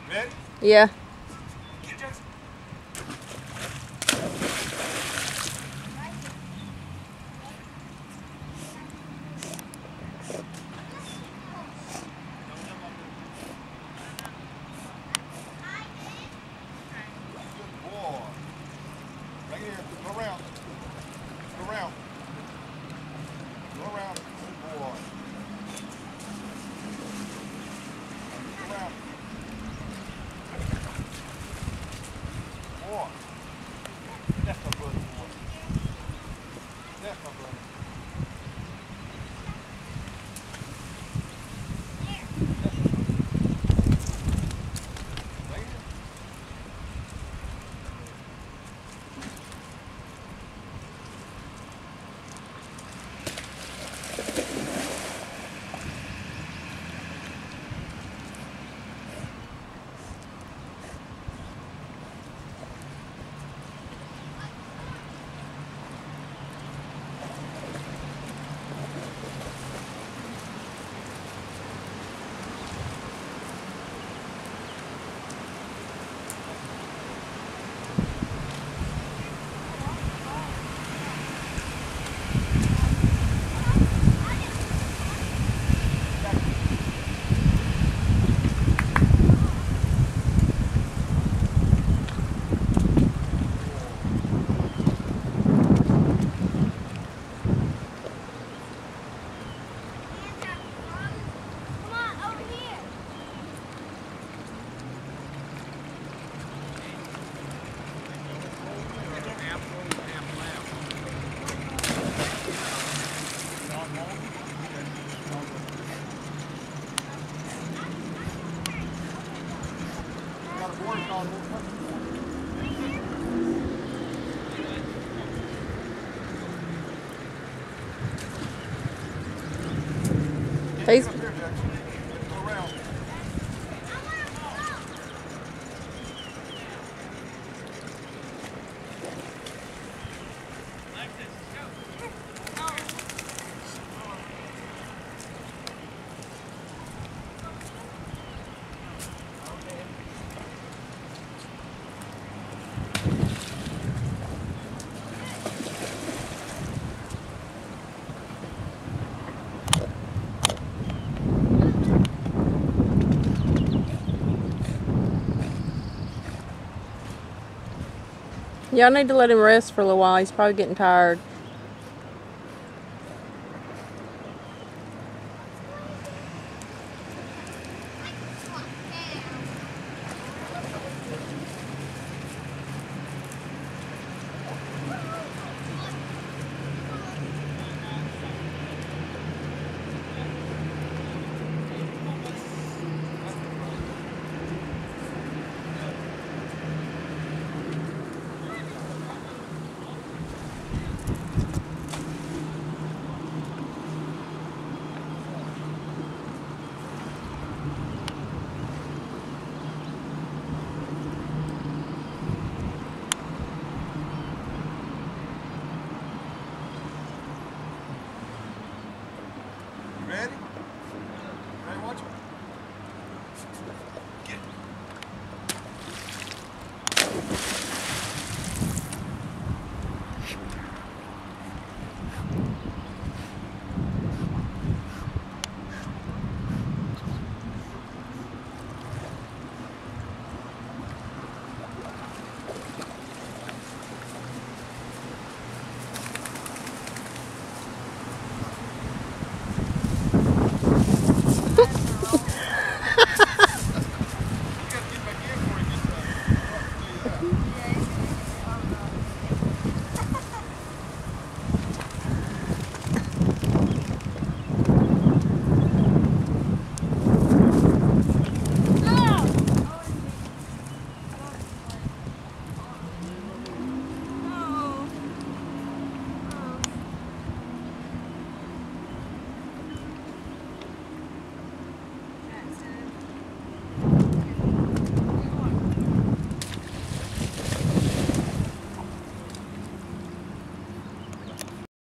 Ready? Yeah. Get Jackson. Good boy. Right here. Go around. Go around. Go around. Good boy. Go around. Boy. That's my brother, boy. That's my brother. Right here. Got a board called He's Go around. Y'all need to let him rest for a little while. He's probably getting tired.